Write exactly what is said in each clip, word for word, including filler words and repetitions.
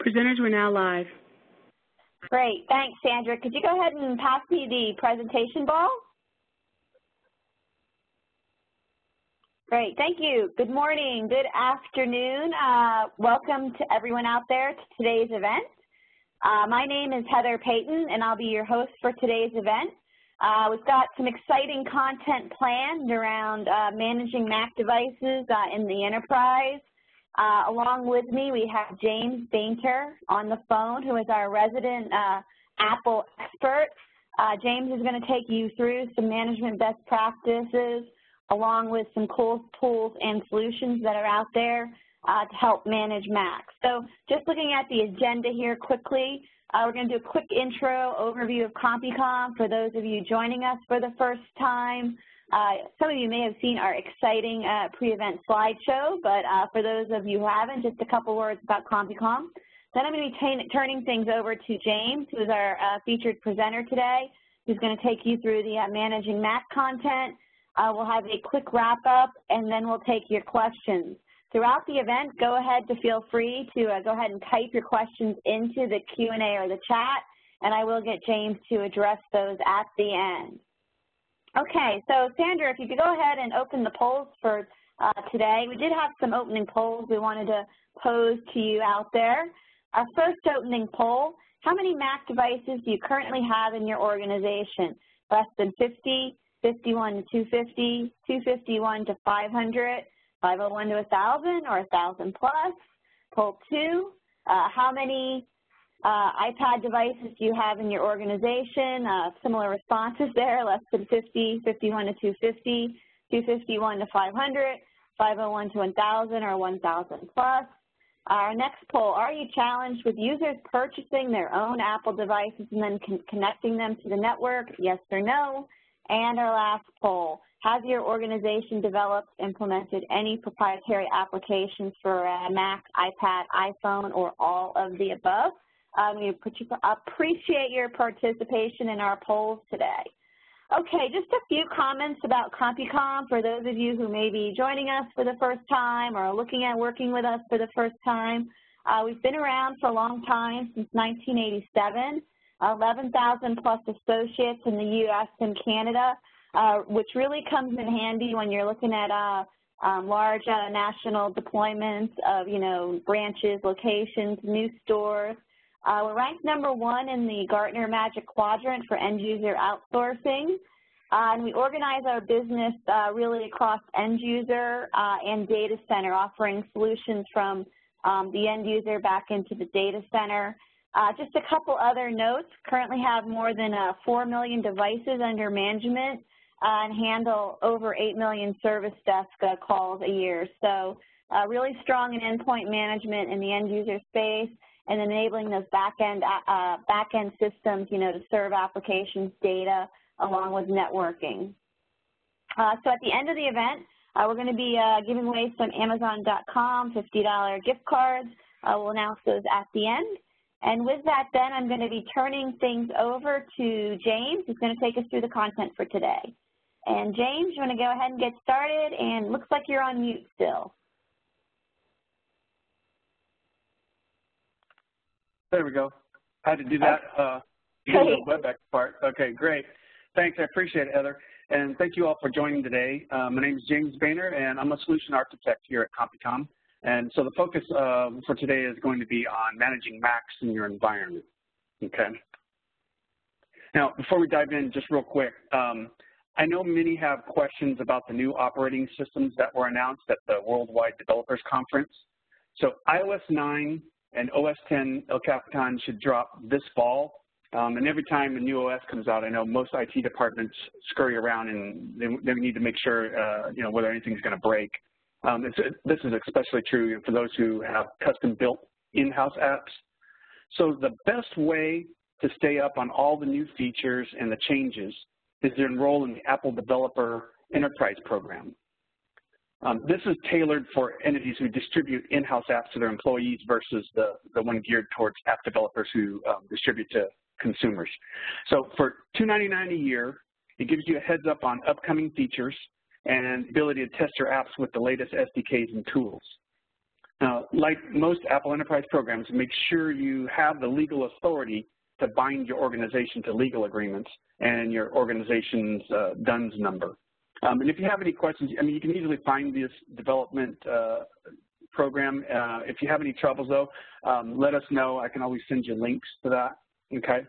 Presenters, we're now live. Great, thanks, Sandra. Could you go ahead and pass me the presentation ball? Great, thank you. Good morning, good afternoon. Uh, welcome to everyone out there to today's event. Uh, my name is Heather Payton, and I'll be your host for today's event. Uh, we've got some exciting content planned around uh, managing Mac devices uh, in the enterprise. Uh, along with me, we have James Bainter on the phone, who is our resident uh, Apple expert. Uh, James is going to take you through some management best practices, along with some cool tools and solutions that are out there uh, to help manage Macs. So just looking at the agenda here quickly, uh, we're going to do a quick intro overview of CompuCom for those of you joining us for the first time. Uh, some of you may have seen our exciting uh, pre-event slideshow, but uh, for those of you who haven't, just a couple words about CompuCom. Then I'm going to be turning things over to James, who is our uh, featured presenter today, who's going to take you through the uh, Managing Mac content. Uh, we'll have a quick wrap-up, and then we'll take your questions. Throughout the event, go ahead to feel free to uh, go ahead and type your questions into the Q and A or the chat, and I will get James to address those at the end. Okay, so Sandra, if you could go ahead and open the polls for uh, today. We did have some opening polls we wanted to pose to you out there. Our first opening poll, how many Mac devices do you currently have in your organization? Less than fifty, fifty-one to two fifty, two fifty-one to five hundred, five oh one to one thousand, or one thousand plus. Poll two, uh, how many uh, iPad devices do you have in your organization? Uh, similar responses there, less than fifty, fifty-one to two fifty, two fifty-one to five hundred, five oh one to one thousand, or one thousand plus. Our next poll, are you challenged with users purchasing their own Apple devices and then con connecting them to the network? Yes or no? And our last poll, has your organization developed, implemented any proprietary applications for uh, Mac, iPad, iPhone, or all of the above? Um, we appreciate your participation in our polls today. Okay, just a few comments about CompuCom for those of you who may be joining us for the first time or looking at working with us for the first time. Uh, we've been around for a long time, since nineteen eighty-seven. eleven thousand plus associates in the U S and Canada, uh, which really comes in handy when you're looking at uh, um, large uh, national deployments of, you know, branches, locations, new stores. Uh, we're ranked number one in the Gartner Magic Quadrant for end user outsourcing, uh, and we organize our business uh, really across end user uh, and data center, offering solutions from um, the end user back into the data center. Uh, just a couple other notes, currently have more than uh, four million devices under management uh, and handle over eight million service desk uh, calls a year. So uh, really strong in endpoint management in the end user space and enabling those back-end uh, back-end systems, you know, to serve applications, data, along with networking. Uh, so at the end of the event, uh, we're going to be uh, giving away some Amazon dot com fifty dollar gift cards. Uh, we'll announce those at the end. And with that, then, I'm going to be turning things over to James, who's going to take us through the content for today. And James, you want to go ahead and get started? And looks like you're on mute still. There we go. I had to do that uh, in the WebEx part. Okay, great. Thanks. I appreciate it, Heather. And thank you all for joining today. Uh, my name is James Bainter, and I'm a solution architect here at CompuCom. And so the focus uh, for today is going to be on managing Macs in your environment. Okay. Now, before we dive in, just real quick, um, I know many have questions about the new operating systems that were announced at the Worldwide Developers Conference. So i O S nine and O S ten El Capitan should drop this fall. Um, and every time a new O S comes out, I know most I T departments scurry around and they, they need to make sure, uh, you know, whether anything's going to break. Um, it's, this is especially true for those who have custom-built in-house apps. So the best way to stay up on all the new features and the changes is to enroll in the Apple Developer Enterprise Program. Um, this is tailored for entities who distribute in-house apps to their employees versus the, the one geared towards app developers who um, distribute to consumers. So for two ninety-nine a year, it gives you a heads up on upcoming features and ability to test your apps with the latest S D Ks and tools. Now, like most Apple Enterprise programs, make sure you have the legal authority to bind your organization to legal agreements and your organization's uh, D U N S number. Um, and if you have any questions, I mean, you can easily find this development uh, program. Uh, if you have any troubles, though, um, let us know. I can always send you links to that, okay?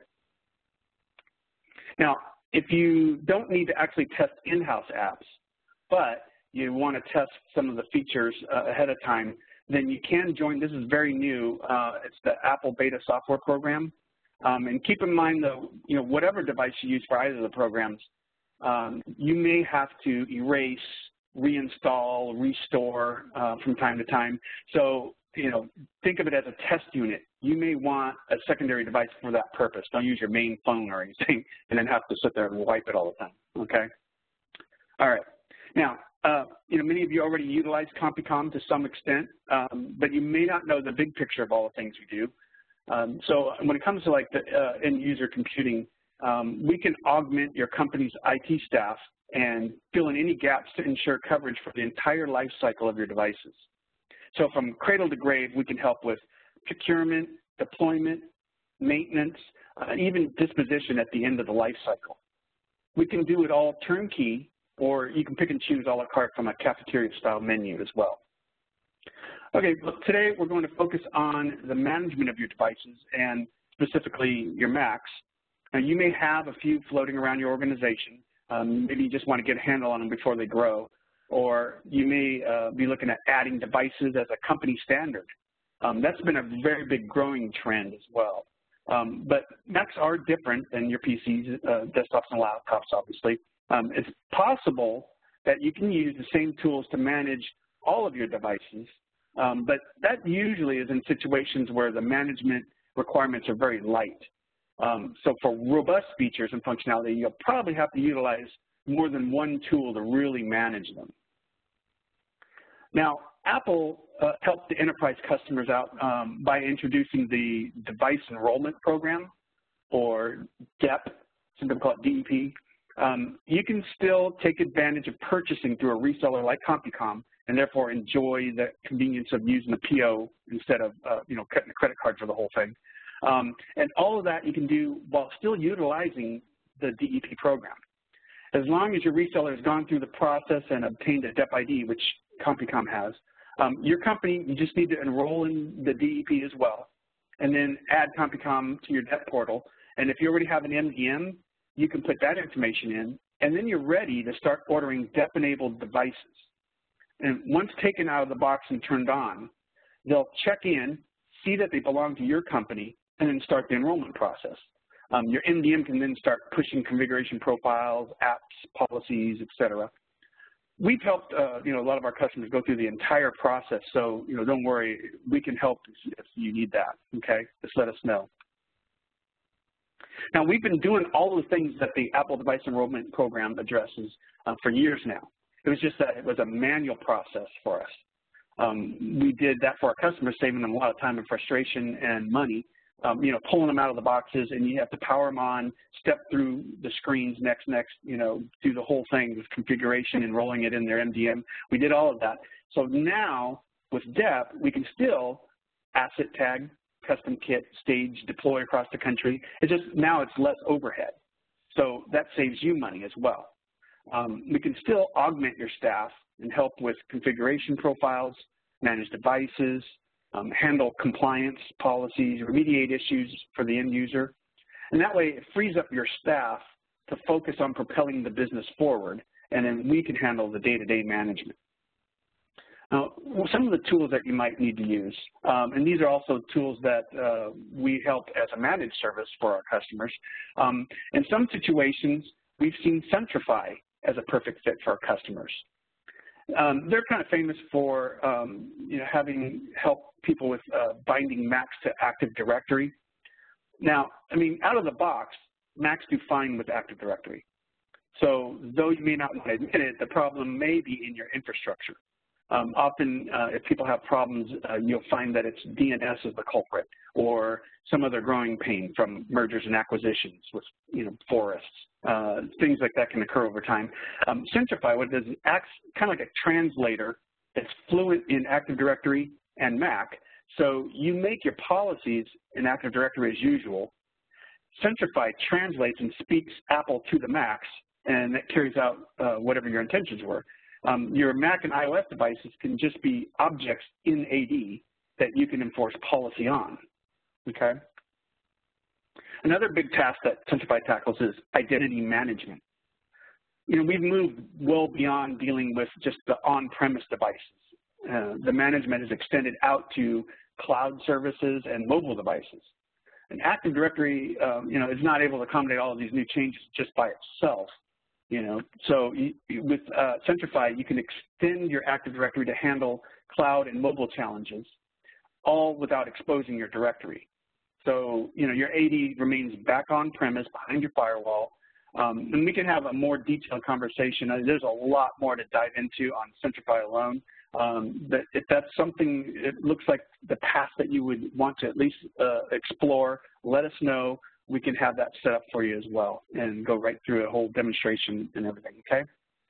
Now, if you don't need to actually test in-house apps, but you want to test some of the features uh, ahead of time, then you can join. This is very new. Uh, it's the Apple Beta Software Program. Um, and keep in mind, though, you know, whatever device you use for either of the programs, um, you may have to erase, reinstall, restore uh, from time to time. So, you know, think of it as a test unit. You may want a secondary device for that purpose. Don't use your main phone or anything and then have to sit there and wipe it all the time, okay? All right. Now, uh, you know, many of you already utilize CompuCom to some extent, um, but you may not know the big picture of all the things we do. Um, so when it comes to like the uh, end user computing, um, we can augment your company's I T staff and fill in any gaps to ensure coverage for the entire life cycle of your devices. So from cradle to grave, we can help with procurement, deployment, maintenance, uh, even disposition at the end of the life cycle. We can do it all turnkey, or you can pick and choose a la carte from a cafeteria-style menu as well. Okay, look, today we're going to focus on the management of your devices and specifically your Macs. Now, you may have a few floating around your organization. Um, maybe you just want to get a handle on them before they grow, or you may uh, be looking at adding devices as a company standard. Um, that's been a very big growing trend as well. Um, but Macs are different than your P Cs, uh, desktops, and laptops, obviously. Um, it's possible that you can use the same tools to manage all of your devices, um, but that usually is in situations where the management requirements are very light. Um, so for robust features and functionality, you'll probably have to utilize more than one tool to really manage them. Now, Apple uh, helped the enterprise customers out um, by introducing the Device Enrollment Program, or D E P, some people call it D E P. Um, you can still take advantage of purchasing through a reseller like CompuCom and therefore enjoy the convenience of using a P O instead of, uh, you know, cutting a credit card for the whole thing. Um, and all of that you can do while still utilizing the D E P program. As long as your reseller has gone through the process and obtained a D E P I D, which CompuCom has, um, your company, you just need to enroll in the D E P as well, and then add CompuCom to your D E P portal. And if you already have an M D M, you can put that information in, and then you're ready to start ordering D E P-enabled devices. And once taken out of the box and turned on, they'll check in, see that they belong to your company, and then start the enrollment process. Um, your M D M can then start pushing configuration profiles, apps, policies, et cetera. We've helped, uh, you know, a lot of our customers go through the entire process, so, you know, don't worry, we can help if you need that, okay? Just let us know. Now, we've been doing all the things that the Apple Device Enrollment Program addresses uh, for years now. It was just that it was a manual process for us. Um, we did that for our customers, saving them a lot of time and frustration and money, um, you know, pulling them out of the boxes, and you have to power them on, step through the screens next, next, you know, do the whole thing with configuration, enrolling it in their M D M. We did all of that. So now, with D E P, we can still asset tag, custom kit, stage, deploy across the country. It's just now it's less overhead. So that saves you money as well. Um, we can still augment your staff and help with configuration profiles, manage devices, um, handle compliance policies, remediate issues for the end user. And that way it frees up your staff to focus on propelling the business forward, and then we can handle the day-to-day management. Now, some of the tools that you might need to use, um, and these are also tools that uh, we help as a managed service for our customers. Um, in some situations, we've seen Centrify as a perfect fit for our customers. Um, they're kind of famous for um, you know, having help people with uh, binding Macs to Active Directory. Now, I mean, out of the box, Macs do fine with Active Directory. So though you may not want to admit it, the problem may be in your infrastructure. Um, often, uh, if people have problems, uh, you'll find that it's D N S is the culprit, or some other growing pain from mergers and acquisitions with, you know, forests. Uh, things like that can occur over time. Um, Centrify, what it does, it acts kind of like a translator that's fluent in Active Directory and Mac. So you make your policies in Active Directory as usual. Centrify translates and speaks Apple to the Macs, and that carries out uh, whatever your intentions were. Um, your Mac and iOS devices can just be objects in A D that you can enforce policy on, okay? Another big task that Centrify tackles is identity management. You know, we've moved well beyond dealing with just the on-premise devices. Uh, the management is extended out to cloud services and mobile devices. And Active Directory, um, you know, is not able to accommodate all of these new changes just by itself. You know, so you, with uh, Centrify, you can extend your Active Directory to handle cloud and mobile challenges, all without exposing your directory. So, you know, your A D remains back on premise behind your firewall, um, and we can have a more detailed conversation. Uh, there's a lot more to dive into on Centrify alone. Um, but if that's something, it looks like the path that you would want to at least uh, explore, let us know. We can have that set up for you as well and go right through a whole demonstration and everything, okay?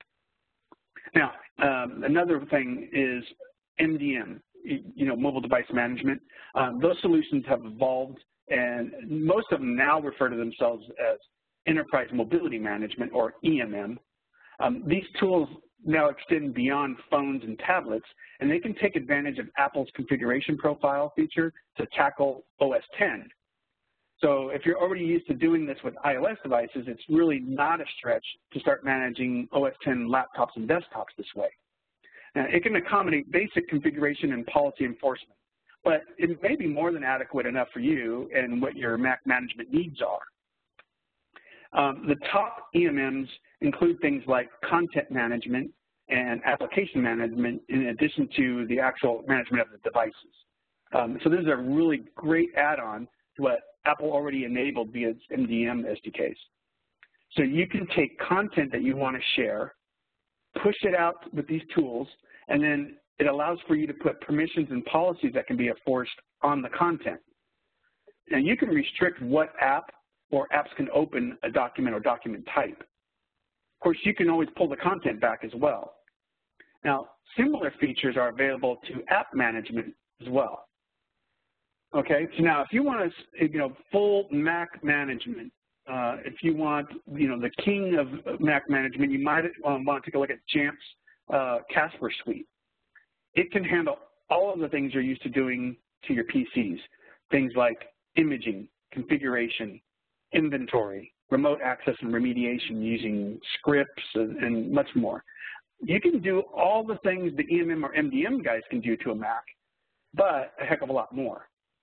Now, um, another thing is M D M, you know, mobile device management. Um, those solutions have evolved, and most of them now refer to themselves as enterprise mobility management, or E M M. Um, these tools now extend beyond phones and tablets, and they can take advantage of Apple's configuration profile feature to tackle O S ten. So if you're already used to doing this with iOS devices, it's really not a stretch to start managing O S ten laptops and desktops this way. Now, it can accommodate basic configuration and policy enforcement, but it may be more than adequate enough for you and what your Mac management needs are. Um, the top E M Ms include things like content management and application management in addition to the actual management of the devices. Um, so this is a really great add-on to what Apple already enabled via its M D M S D Ks. So you can take content that you want to share, push it out with these tools, and then it allows for you to put permissions and policies that can be enforced on the content. Now you can restrict what app or apps can open a document or document type. Of course, you can always pull the content back as well. Now, similar features are available to app management as well. Okay, so now if you want to, you know, full Mac management, uh, if you want, you know, the king of Mac management, you might um, want to take a look at Jamf's uh, Casper suite. It can handle all of the things you're used to doing to your P Cs, things like imaging, configuration, inventory, remote access and remediation using scripts and, and much more. You can do all the things the E M M or M D M guys can do to a Mac, but a heck of a lot more.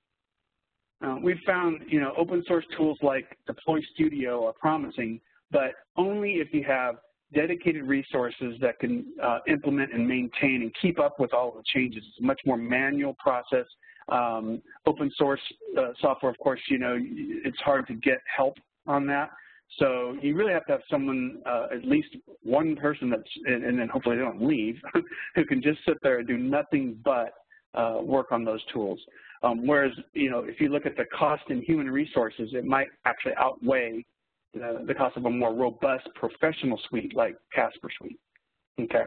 Uh, we've found, you know, open source tools like Deploy Studio are promising, but only if you have dedicated resources that can uh, implement and maintain and keep up with all of the changes. It's a much more manual process. Um, open source uh, software, of course, you know, it's hard to get help on that. So you really have to have someone, uh, at least one person that's, and, and then hopefully they don't leave, who can just sit there and do nothing but uh, work on those tools. Um, whereas, you know, if you look at the cost in human resources, it might actually outweigh the, the cost of a more robust professional suite like Casper Suite, okay?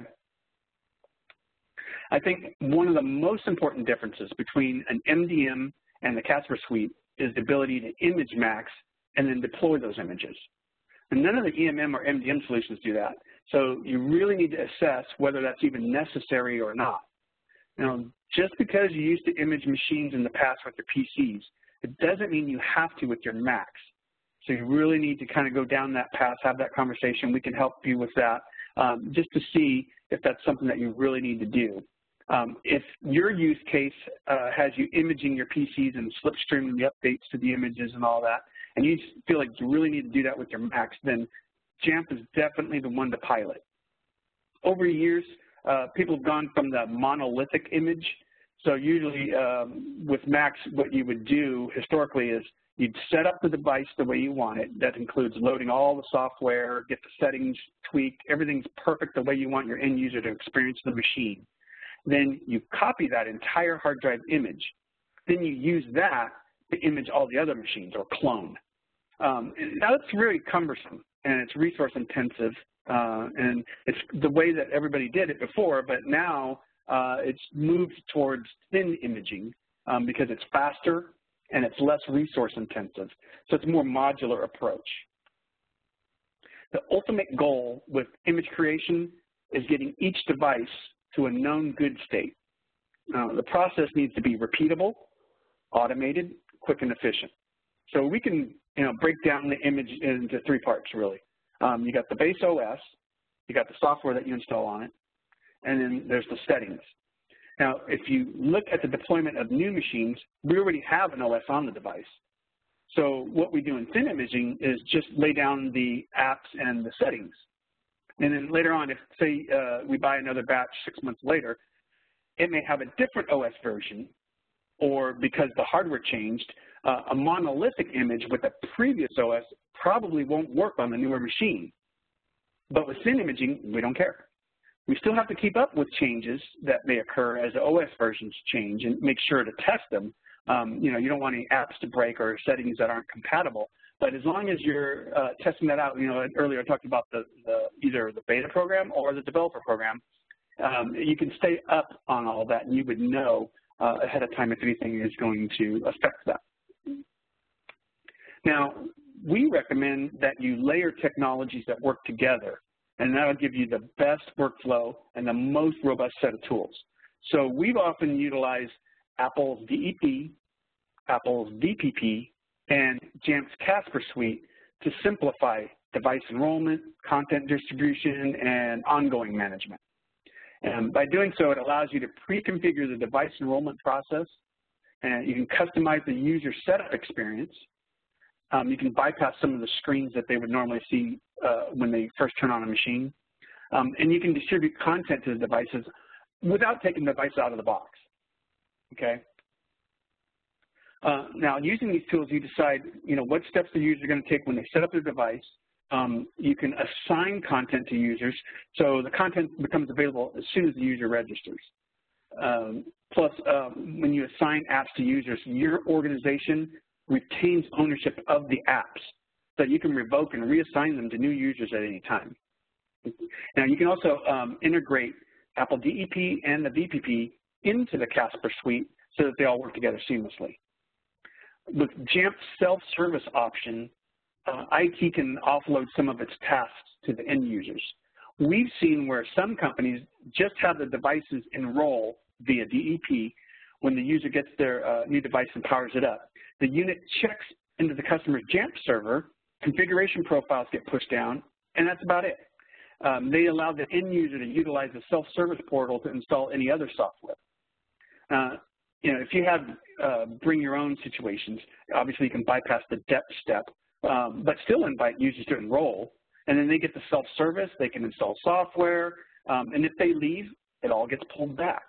I think one of the most important differences between an M D M and the Casper Suite is the ability to image Macs and then deploy those images. And none of the E M M or M D M solutions do that. So you really need to assess whether that's even necessary or not. Now, just because you used to image machines in the past with your P Cs, it doesn't mean you have to with your Macs. So you really need to kind of go down that path, have that conversation. We can help you with that um, just to see if that's something that you really need to do. Um, if your use case uh, has you imaging your P Cs and slipstreaming the updates to the images and all that, and you feel like you really need to do that with your Macs, then Jamf is definitely the one to pilot. Over years, uh, people have gone from the monolithic image. So usually um, with Macs, what you would do historically is you'd set up the device the way you want it. That includes loading all the software, get the settings tweaked, everything's perfect the way you want your end user to experience the machine. Then you copy that entire hard drive image. Then you use that to image all the other machines or clone. Um, now it's really cumbersome and it's resource intensive, uh, and it's the way that everybody did it before, but now uh, it's moved towards thin imaging um, because it's faster and it's less resource intensive. So it's a more modular approach. The ultimate goal with image creation is getting each device to a known good state. Uh, the process needs to be repeatable, automated, quick, and efficient. So we can you know, break down the image into three parts, really. Um, you got the base O S, you got the software that you install on it, and then there's the settings. Now, if you look at the deployment of new machines, we already have an O S on the device. So what we do in thin imaging is just lay down the apps and the settings. And then later on, if, say, uh, we buy another batch six months later, it may have a different O S version, or because the hardware changed, uh, a monolithic image with a previous O S probably won't work on the newer machine. But with thin imaging, we don't care. We still have to keep up with changes that may occur as the O S versions change and make sure to test them. Um, you know, you don't want any apps to break or settings that aren't compatible. But as long as you're uh, testing that out, you know, earlier I talked about the, the either the beta program or the developer program, um, you can stay up on all that, and you would know uh, ahead of time if anything is going to affect that. Now, we recommend that you layer technologies that work together, and that'll give you the best workflow and the most robust set of tools. So we've often utilized Apple's D E P, Apple's V P P, and Jamf's Casper suite to simplify device enrollment, content distribution, and ongoing management. And by doing so, it allows you to pre-configure the device enrollment process, and you can customize the user setup experience. Um, you can bypass some of the screens that they would normally see uh, when they first turn on a machine. Um, and you can distribute content to the devices without taking the device out of the box, okay? Uh, now, using these tools, you decide, you know, what steps the user is going to take when they set up their device. Um, you can assign content to users, so the content becomes available as soon as the user registers. Um, plus, um, when you assign apps to users, your organization retains ownership of the apps, so you can revoke and reassign them to new users at any time. Now, you can also um, integrate Apple D E P and the V P P into the Casper suite so that they all work together seamlessly. With Jamf's self-service option, uh, I T can offload some of its tasks to the end users. We've seen where some companies just have the devices enroll via D E P. When the user gets their uh, new device and powers it up, the unit checks into the customer's Jamf server, configuration profiles get pushed down, and that's about it. Um, they allow the end user to utilize the self-service portal to install any other software. Uh, you know, if you have uh, bring your own situations, obviously you can bypass the depth step, um, but still invite users to enroll, and then they get the self-service, they can install software, um, and if they leave, it all gets pulled back.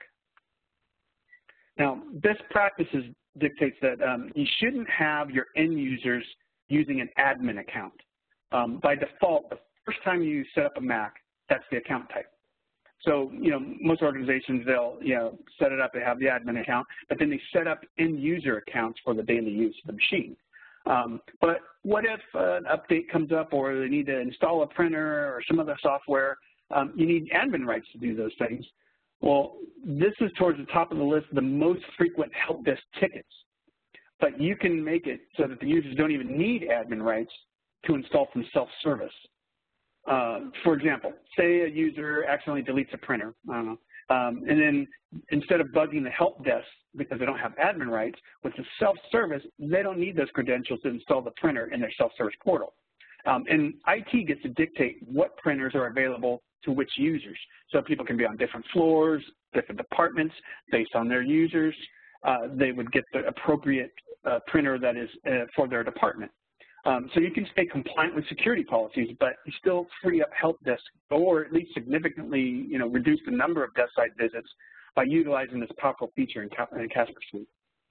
Now, best practices dictates that um, you shouldn't have your end users using an admin account. Um, by default, the first time you set up a Mac, that's the account type. So, you know, most organizations, they'll, you know, set it up, they have the admin account, but then they set up end user accounts for the daily use of the machine. Um, but what if an update comes up or they need to install a printer or some other software? Um, you need admin rights to do those things. Well, this is towards the top of the list, the most frequent help desk tickets. But you can make it so that the users don't even need admin rights to install from self-service. Uh, for example, say a user accidentally deletes a printer, I don't know, um, and then instead of bugging the help desk because they don't have admin rights, with the self-service, they don't need those credentials to install the printer in their self-service portal. Um, and I T gets to dictate what printers are available to which users. So people can be on different floors, different departments, based on their users. Uh, they would get the appropriate uh, printer that is uh, for their department. Um, so you can stay compliant with security policies, but you still free up help desk, or at least significantly, you know, reduce the number of desk site visits by utilizing this powerful feature in, in Casper Suite.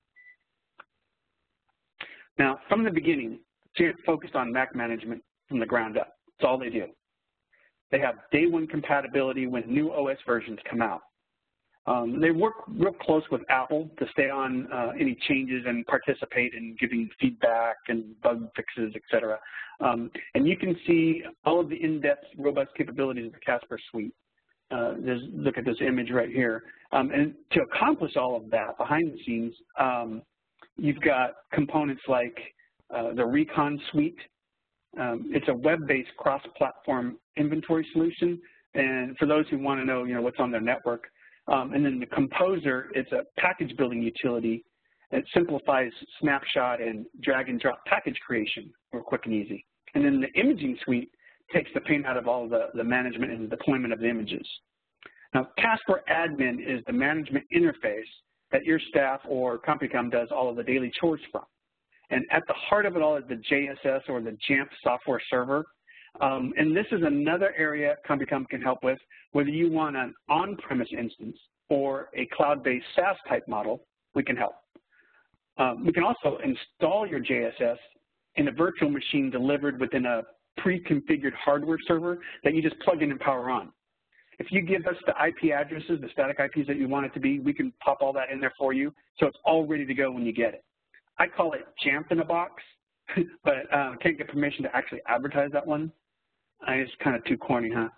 Now, from the beginning, Jamf focused on Mac management from the ground up. That's all they do. They have day one compatibility when new O S versions come out. Um, they work real close with Apple to stay on uh, any changes and participate in giving feedback and bug fixes, et cetera. Um, and you can see all of the in-depth, robust capabilities of the Casper Suite Uh, there's, look at this image right here. Um, and to accomplish all of that behind the scenes, um, you've got components like uh, the Recon Suite. Um, it's a web-based cross-platform inventory solution. And for those who want to know, you know, what's on their network. Um, and then the Composer, it's a package building utility. It simplifies snapshot and drag and drop package creation real quick and easy. And then the Imaging Suite takes the pain out of all the, the management and the deployment of the images. Now, Casper Admin is the management interface that your staff or CompuCom does all of the daily chores from. And at the heart of it all is the J S S or the Jamf software server. Um, and this is another area CompuCom can help with, whether you want an on-premise instance or a cloud-based SaaS type model, we can help. Um, we can also install your J S S in a virtual machine delivered within a pre-configured hardware server that you just plug in and power on. If you give us the I P addresses, the static I Ps that you want it to be, we can pop all that in there for you, so it's all ready to go when you get it. I call it Jamf in a box, but uh, can't get permission to actually advertise that one. Uh, it's kind of too corny, huh?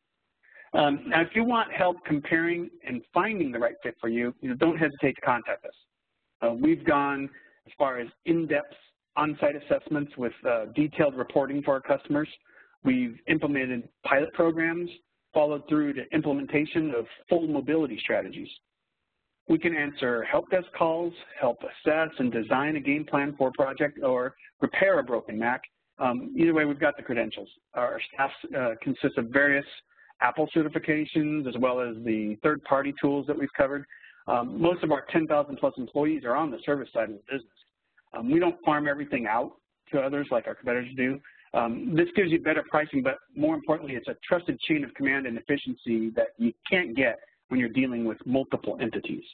Um, now, if you want help comparing and finding the right fit for you, you know, don't hesitate to contact us. Uh, we've gone as far as in-depth on-site assessments with uh, detailed reporting for our customers. We've implemented pilot programs, followed through to implementation of full mobility strategies. We can answer help desk calls, help assess and design a game plan for a project, or repair a broken Mac. Um, either way, we've got the credentials. Our staff uh, consists of various Apple certifications as well as the third-party tools that we've covered. Um, most of our ten thousand plus employees are on the service side of the business. Um, we don't farm everything out to others like our competitors do. Um, this gives you better pricing, but more importantly, it's a trusted chain of command and efficiency that you can't get when you're dealing with multiple entities.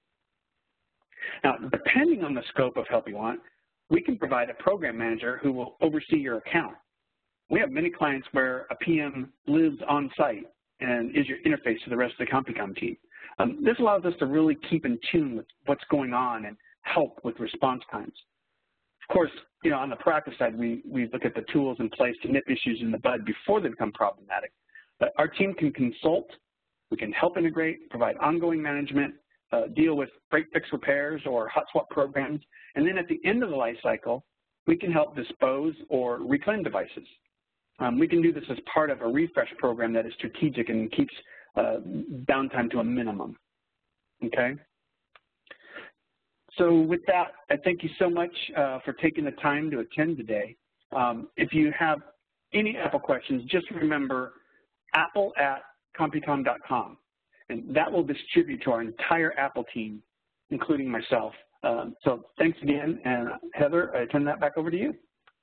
Now, depending on the scope of help you want, we can provide a program manager who will oversee your account. We have many clients where a P M lives on site and is your interface to the rest of the CompuCom team. Um, this allows us to really keep in tune with what's going on and help with response times. Of course, you know, on the proactive side, we, we look at the tools in place to nip issues in the bud before they become problematic. But our team can consult, we can help integrate, provide ongoing management, uh, deal with break fix repairs or hot swap programs, and then at the end of the life cycle, we can help dispose or reclaim devices. Um, we can do this as part of a refresh program that is strategic and keeps uh, downtime to a minimum, okay? So with that, I thank you so much uh, for taking the time to attend today. Um, if you have any Apple questions, just remember apple at compucom dot com, and that will distribute to our entire Apple team, including myself. Um, so thanks again, and Heather, I turn that back over to you.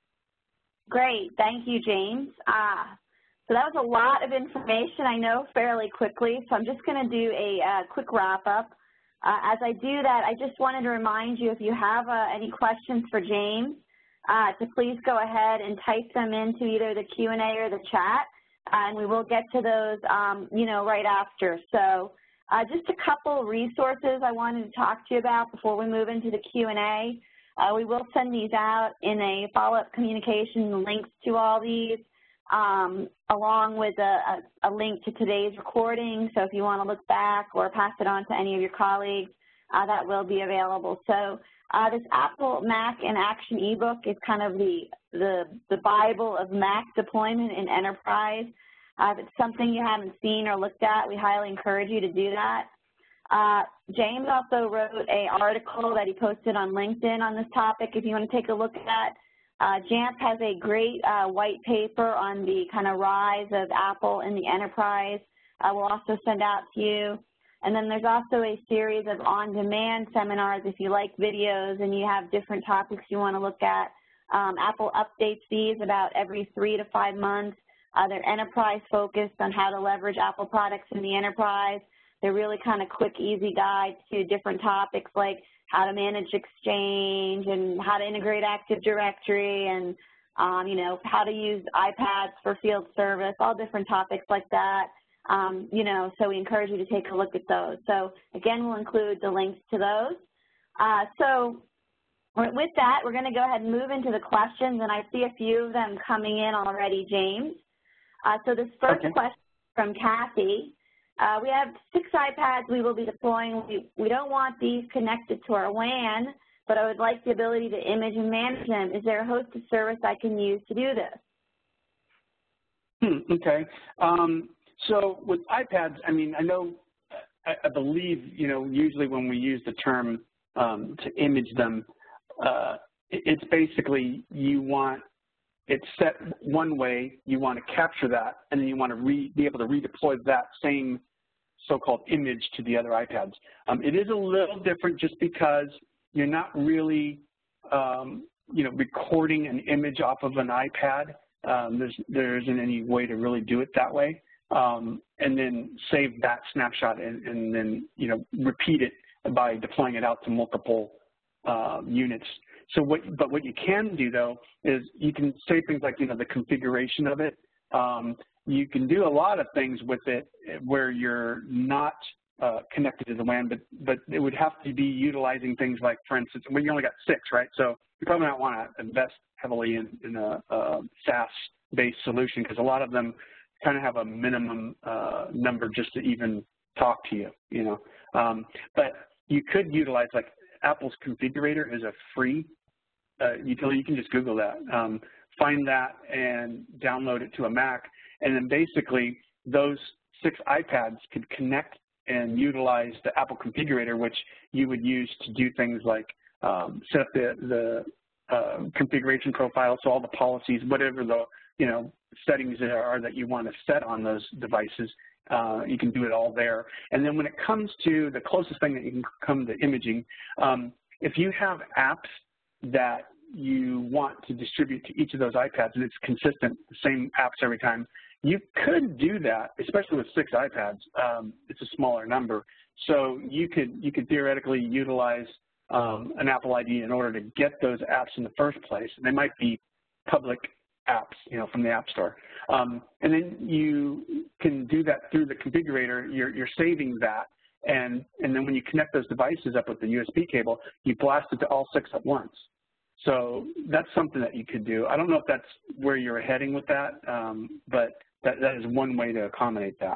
Great, thank you, James. Uh, so that was a lot of information, I know, fairly quickly, so I'm just gonna do a uh, quick wrap up. Uh, as I do that, I just wanted to remind you, if you have uh, any questions for James, uh, to please go ahead and type them into either the Q and A or the chat, uh, and we will get to those, um, you know, right after. So uh, just a couple resources I wanted to talk to you about before we move into the Q and A. Uh, we will send these out in a follow-up communication, links to all these, um, along with a, a, a link to today's recording. So if you want to look back or pass it on to any of your colleagues, uh, that will be available. So uh, this Apple Mac in Action ebook is kind of the, the, the Bible of Mac deployment in enterprise. Uh, if it's something you haven't seen or looked at, we highly encourage you to do that. Uh, James also wrote an article that he posted on LinkedIn on this topic if you want to take a look at. Uh, Jamf has a great uh, white paper on the kind of rise of Apple in the enterprise. Uh, we'll also send out to you. And then there's also a series of on-demand seminars if you like videos and you have different topics you want to look at. Um, Apple updates these about every three to five months. Uh, they're enterprise focused on how to leverage Apple products in the enterprise. They're really kind of quick, easy guides to different topics like how to manage Exchange and how to integrate Active Directory and, um, you know, how to use iPads for field service, all different topics like that. Um, you know, so we encourage you to take a look at those. So, again, we'll include the links to those. Uh, so, with that, we're going to go ahead and move into the questions, and I see a few of them coming in already, James. Uh, so this first okay. question from Kathy. Uh, we have six iPads we will be deploying. We, we don't want these connected to our W A N, but I would like the ability to image and manage them. Is there a hosted service I can use to do this? Hmm, okay. Um, so with iPads, I mean, I know, I, I believe, you know, usually when we use the term um, to image them, uh, it, it's basically you want it's set one way, you want to capture that, and then you want to re, be able to redeploy that same so-called image to the other iPads. Um, it is a little different just because you're not really, um, you know, recording an image off of an iPad. Um, there's, there isn't any way to really do it that way. Um, and then save that snapshot and, and then, you know, repeat it by deploying it out to multiple uh, units. So what, but what you can do though is you can say things like, you know, the configuration of it. Um, you can do a lot of things with it where you're not uh, connected to the W A N, but, but it would have to be utilizing things like, for instance, when you only got six, right? So you probably not want to invest heavily in, in a, a SaaS-based solution because a lot of them kind of have a minimum uh, number just to even talk to you, you know. Um, but you could utilize, like, Apple's configurator is a free uh, utility. You can just Google that, um, find that, and download it to a Mac. And then basically, those six iPads could connect and utilize the Apple configurator, which you would use to do things like um, set up the, the uh, configuration profile, so all the policies, whatever the you know settings there are that you want to set on those devices. Uh, you can do it all there. And then when it comes to the closest thing that you can come to imaging, um, if you have apps that you want to distribute to each of those iPads and it's consistent, the same apps every time, you could do that, especially with six iPads. Um, it's a smaller number. So you could, you could theoretically utilize um, an Apple I D in order to get those apps in the first place. And they might be public apps, you know, from the App Store. Um, and then you can do that through the configurator. You're, you're saving that. And, and then when you connect those devices up with the U S B cable, you blast it to all six at once. So that's something that you could do. I don't know if that's where you're heading with that, um, but that, that is one way to accommodate that.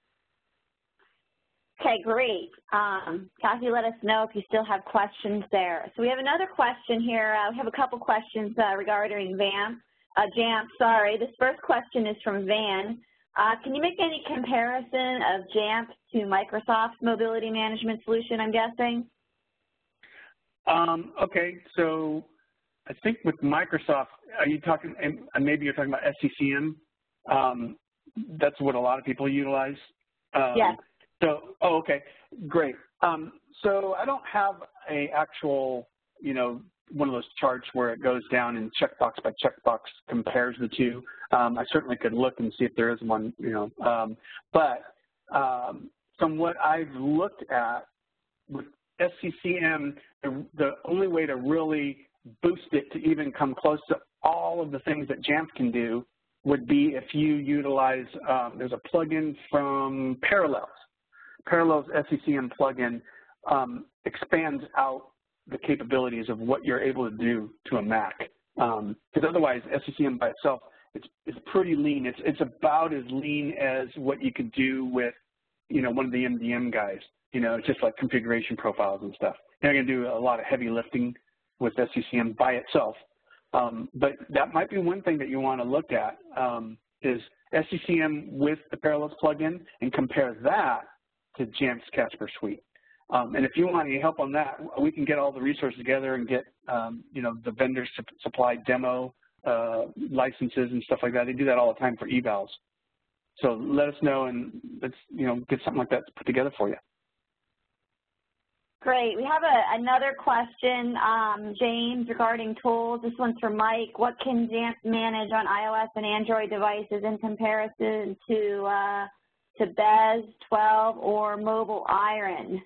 Okay, great. Um, Kathy, let us know if you still have questions there. So we have another question here. Uh, we have a couple questions uh, regarding V A M. Uh, Jamf, sorry. This first question is from Van. Uh, can you make any comparison of Jamf to Microsoft's mobility management solution, I'm guessing? Um, okay, so I think with Microsoft, are you talking, and maybe you're talking about S C C M? Um, that's what a lot of people utilize. Um, yes. So, oh, okay, great. Um, so I don't have a actual, you know, one of those charts where it goes down and checkbox by checkbox compares the two. Um, I certainly could look and see if there is one, you know. Um, but um, from what I've looked at with S C C M, the, the only way to really boost it to even come close to all of the things that Jamf can do would be if you utilize, um, there's a plugin from Parallels. Parallels S C C M plugin um, expands out the capabilities of what you're able to do to a Mac. Because um, otherwise, S C C M by itself, it's, it's pretty lean. It's, it's about as lean as what you could do with, you know, one of the M D M guys. You know, it's just like configuration profiles and stuff. You're not going to do a lot of heavy lifting with S C C M by itself. Um, but that might be one thing that you want to look at um, is S C C M with the Parallels plugin and compare that to Jamf's Casper Suite. Um, and if you want any help on that, we can get all the resources together and get, um, you know, the vendors to supply demo uh, licenses and stuff like that. They do that all the time for evals. So let us know and let's, you know, get something like that put together for you. Great. We have a, another question, um, James, regarding tools. This one's for Mike. What can Jamf manage on iOS and Android devices in comparison to uh, to B E Z, twelve, or Mobile Iron?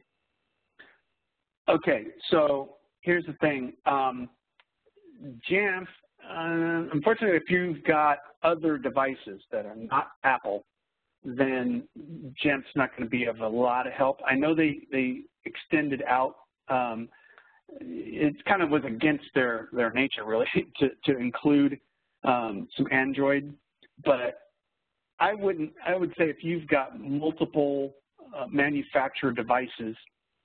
Okay, so here's the thing. Um, Jamf, uh, unfortunately, if you've got other devices that are not Apple, then Jamf's not going to be of a lot of help. I know they, they extended out. Um, it kind of was against their, their nature, really, to, to include um, some Android. But I wouldn't. I would say if you've got multiple uh, manufacture devices,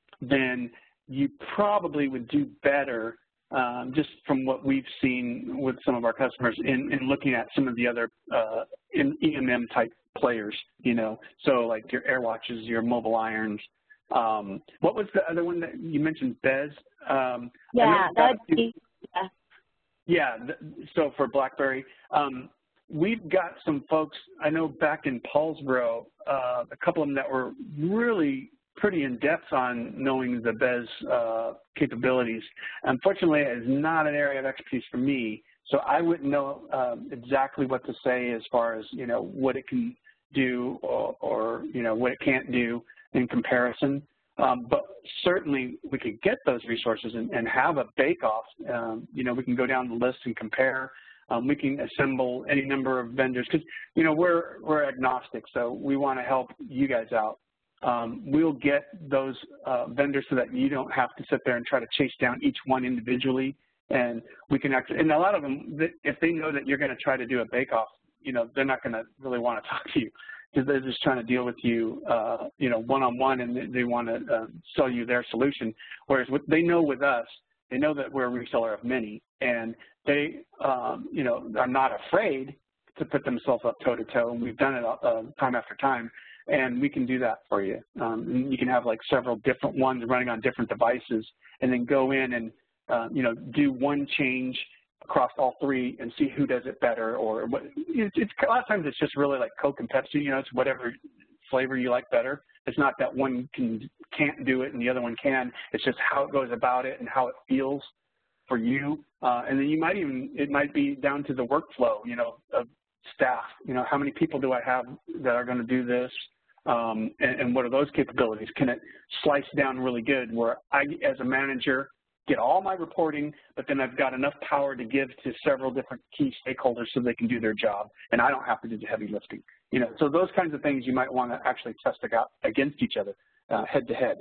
then you probably would do better um, just from what we've seen with some of our customers in, in looking at some of the other uh, in E M M type players, you know, so like your AirWatches, your mobile irons. Um, what was the other one that you mentioned, Bez? Um, yeah, that'd be, yeah. Yeah, so for BlackBerry, um, we've got some folks, I know back in Paulsboro, uh, a couple of them that were really pretty in-depth on knowing the Bez uh, capabilities. Unfortunately, it is not an area of expertise for me, so I wouldn't know uh, exactly what to say as far as, you know, what it can do or, or you know, what it can't do in comparison. Um, but certainly we could get those resources and, and have a bake-off. Um, you know, we can go down the list and compare. Um, we can assemble any number of vendors because, you know, we're, we're agnostic, so we want to help you guys out. Um, we'll get those uh, vendors so that you don't have to sit there and try to chase down each one individually. And we can actually, and a lot of them, if they know that you're going to try to do a bake-off, you know, they're not going to really want to talk to you because they're just trying to deal with you, uh, you know, one-on-one, and they, they want to uh, sell you their solution. Whereas what they know with us, they know that we're a reseller of many, and they, um, you know, are not afraid to put themselves up toe-to-toe, and we've done it uh, time after time. And we can do that for you. Um, and you can have like several different ones running on different devices, and then go in and uh, you know, do one change across all three and see who does it better. Or what, it's, it's a lot of times it's just really like Coke and Pepsi. You know, it's whatever flavor you like better. It's not that one can can't do it and the other one can. It's just how it goes about it and how it feels for you. Uh, and then you might even it might be down to the workflow. You know, of staff. You know, how many people do I have that are going to do this? Um, and, and what are those capabilities? Can it slice down really good where I, as a manager, get all my reporting, but then I've got enough power to give to several different key stakeholders so they can do their job, and I don't have to do the heavy lifting. You know, so those kinds of things you might want to actually test out against each other, uh, head to head.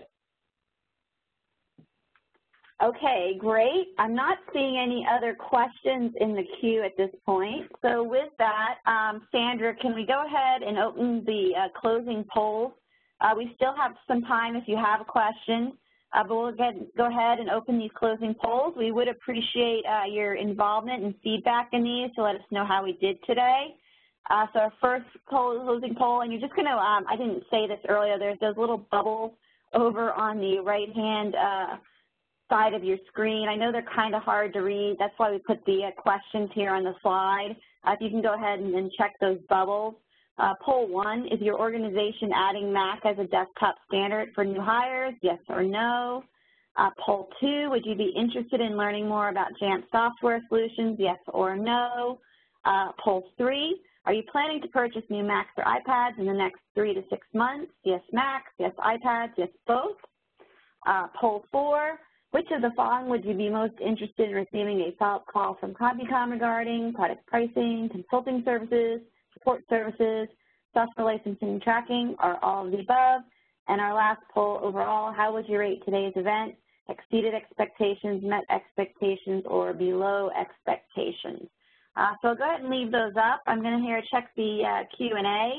Okay, great. I'm not seeing any other questions in the queue at this point. So with that, um, Sandra, can we go ahead and open the uh, closing polls? Uh, we still have some time if you have a question, uh, but we'll get, go ahead and open these closing polls. We would appreciate uh, your involvement and feedback in these to let us know how we did today. Uh, so our first poll, closing poll, and you're just going to, um, I didn't say this earlier, there's those little bubbles over on the right-hand uh, side of your screen. I know they're kind of hard to read. That's why we put the uh, questions here on the slide. Uh, if you can go ahead and, and check those bubbles. Uh, poll one, is your organization adding Mac as a desktop standard for new hires, yes or no? Uh, poll two, would you be interested in learning more about Jamf software solutions, yes or no? Uh, poll three, are you planning to purchase new Macs or iPads in the next three to six months? Yes, Macs, yes, iPads, yes, both. Uh, poll four, which of the following would you be most interested in receiving a follow-up call from CompuCom regarding? Product pricing, consulting services, support services, software licensing and tracking, or all of the above? And our last poll overall, how would you rate today's event? Exceeded expectations, met expectations, or below expectations? Uh, so I'll go ahead and leave those up. I'm going to here check the uh, Q and A.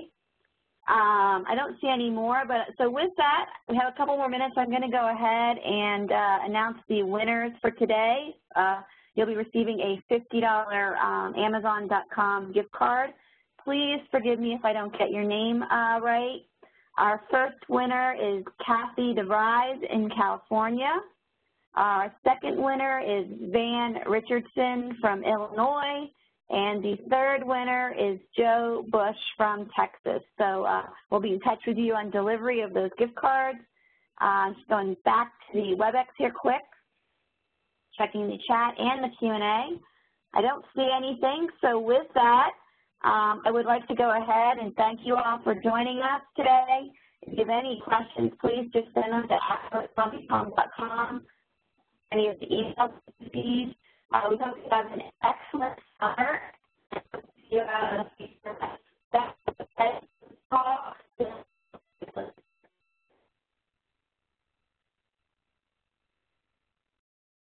Um, I don't see any more, but so with that, we have a couple more minutes. I'm going to go ahead and uh, announce the winners for today. Uh, you'll be receiving a fifty dollar um, Amazon dot com gift card. Please forgive me if I don't get your name uh, right. Our first winner is Kathy DeVries in California. Our second winner is Van Richardson from Illinois. And the third winner is Joe Bush from Texas. So uh, we'll be in touch with you on delivery of those gift cards. Uh, just going back to the WebEx here quick, checking the chat and the Q and A. I don't see anything. So with that, um, I would like to go ahead and thank you all for joining us today. If you have any questions, please just send them to hello at CompuCom dot com. Any of the email feeds. Uh, we hope you have an excellent summer